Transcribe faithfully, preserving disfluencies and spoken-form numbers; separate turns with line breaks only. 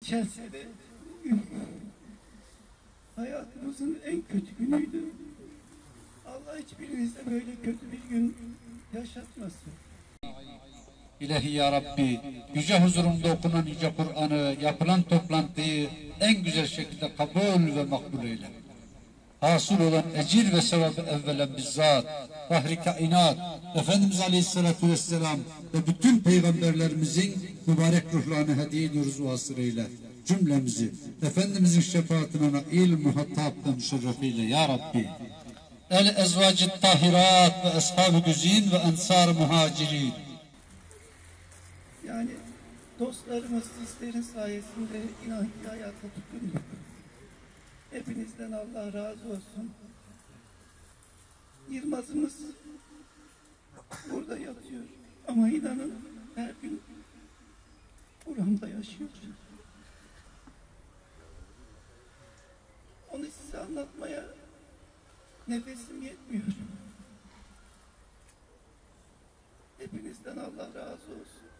geçen sene bugün hayatımızın en kötü günüydü. Allah hiçbirinize böyle kötü bir gün yaşatmasın.
İlahi ya Rabbi, yüce huzurunda okunan yüce Kur'an'ı, yapılan toplantıyı en güzel şekilde kabul ve makbul eyle. Hasıl olan ecir ve sevabı evvelen bizzat, fahri kainat, Efendimiz Aleyhisselatü Vesselam ve bütün peygamberlerimizin mübarek ruhlarını hediye-i rüzu hasır eyle. Cümlemizi Efendimizin şefaatine nail muhatap ve müşerrefiyle ya Rabbi. El ezvacı tahirat ve ashab-ı güzin ve ensar-ı muhacirin.
Yani dostlarımız sizlerin sayesinde inan ki hayata tutunduk. Hepinizden Allah razı olsun. Yılmaz'ımız burada yatıyor. Ama inanın her gün buramda yaşıyor. Onu size anlatmaya nefesim yetmiyor. Hepinizden Allah razı olsun.